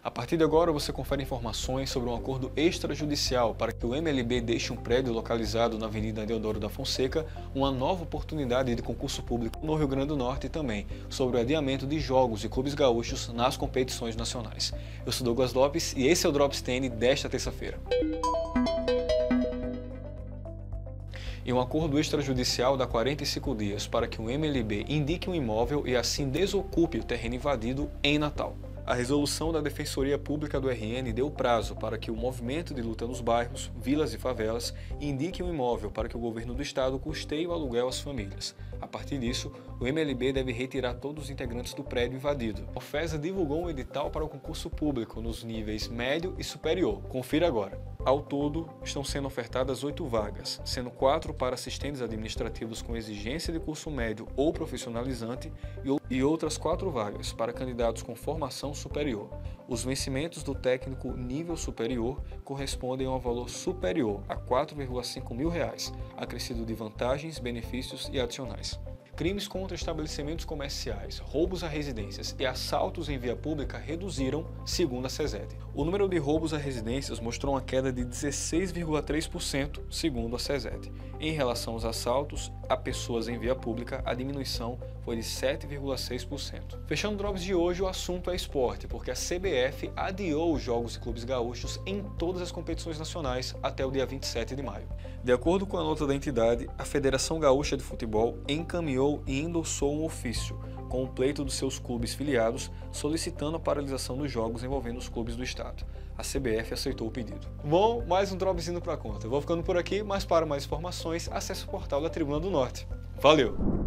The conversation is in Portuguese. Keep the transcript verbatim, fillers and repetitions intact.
A partir de agora você confere informações sobre um acordo extrajudicial para que o M L B deixe um prédio localizado na Avenida Deodoro da Fonseca uma nova oportunidade de concurso público no Rio Grande do Norte e também sobre o adiamento de jogos e clubes gaúchos nas competições nacionais. Eu sou Douglas Lopes e esse é o Drops T N desta terça-feira. E um acordo extrajudicial dá quarenta e cinco dias para que o M L B indique um imóvel e assim desocupe o terreno invadido em Natal. A resolução da Defensoria Pública do R N deu prazo para que o movimento de luta nos bairros, vilas e favelas indique um imóvel para que o governo do estado custeie o aluguel às famílias. A partir disso, o M L B deve retirar todos os integrantes do prédio invadido. A OFESA divulgou um edital para o concurso público nos níveis médio e superior. Confira agora. Ao todo, estão sendo ofertadas oito vagas, sendo quatro para assistentes administrativos com exigência de curso médio ou profissionalizante e outras quatro vagas para candidatos com formação superior. Os vencimentos do técnico nível superior correspondem a um valor superior a quatro vírgula cinco mil reais, acrescido de vantagens, benefícios e adicionais. Crimes contra estabelecimentos comerciais, roubos a residências e assaltos em via pública reduziram, segundo a SESED. O número de roubos a residências mostrou uma queda de dezesseis vírgula três por cento, segundo a SESED. Em relação aos assaltos a pessoas em via pública, a diminuição foi de sete vírgula seis por cento. Fechando o Drops de hoje, o assunto é esporte, porque a C B F adiou os jogos e clubes gaúchos em todas as competições nacionais até o dia vinte e sete de maio. De acordo com a nota da entidade, a Federação Gaúcha de Futebol encaminhou e endossou um ofício com o pleito dos seus clubes filiados solicitando a paralisação dos jogos envolvendo os clubes do estado. A C B F aceitou o pedido. Bom, mais um Drops indo para conta. Eu vou ficando por aqui, mas para mais informações, acesse o portal da Tribuna do Norte. Valeu!